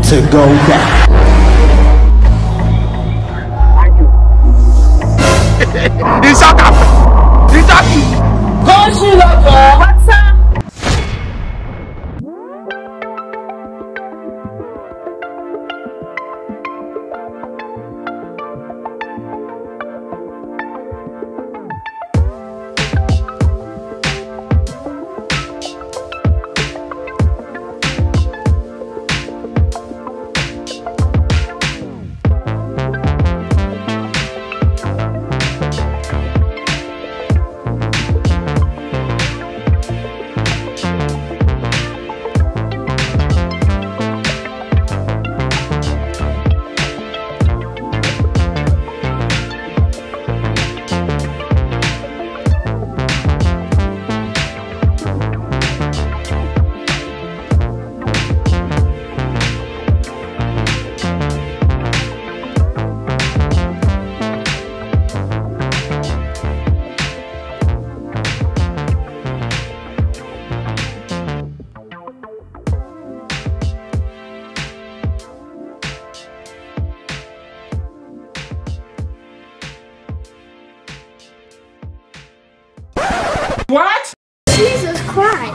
to go down. Thank you. He's shot up. He's shot you. What's up? What? Jesus Christ.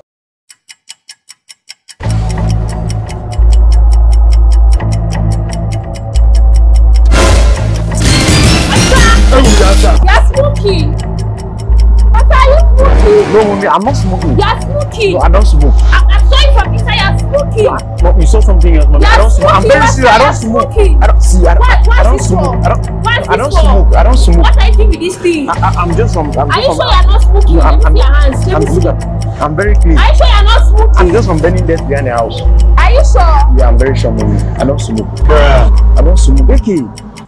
You're smoking. What are you smoking? No, mommy, I'm not smoking. You're smoking. No, I don't smoke. I saw you from inside. You're smoking. No, you saw something else, mommy. I don't smoke. I'm very serious. I don't smoke. I don't see. I don't smoke. I don't smoke. I don't smoke. What are you doing with this thing? I'm just from. Are you sure you're not smoking? Let me see your hands. Let me see. I'm very clean. Are you sure you're not smoking? I'm just from burning death behind the house. Are you sure? Yeah, I'm very sure, mommy. I don't smoke. Bruh. I don't smoke. Okay.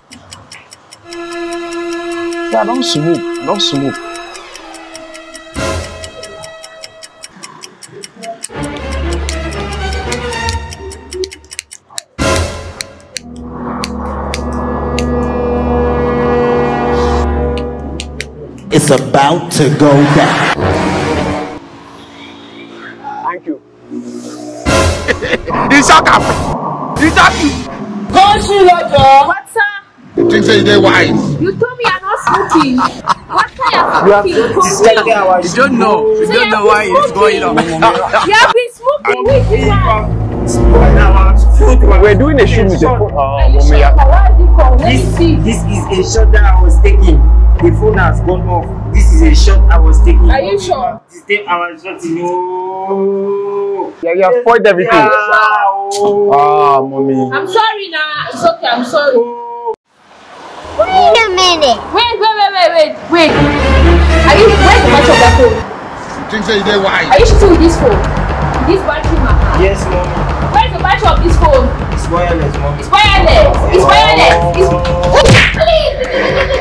I don't smoke. I don't smoke. It's about to go down. Thank you. He's shot up. He's shot you. What's up? You think say they're wise? You told me you're not smoking. What's up? You're smoking. You don't know. You don't know why it's going on. You have been smoking. Wait, this one. We're doing a shoot with the phone. Are you sure? Where is it from? Let me see. This is a shot that I was taking. The phone has gone off. This is a shot I was taking. Are you sure? This day I was shooting. No. Yeah, you have spoiled everything. Ah, mommy. I'm sorry now. It's okay. I'm sorry. Wait a minute. Wait. Are you? Where's the battery of that phone? You think say they're wise? Are you shooting with this phone? This battery, ma? Yes, mommy. Where's the battery of this phone? It's wireless, mommy. It's wireless. It's wireless. It's.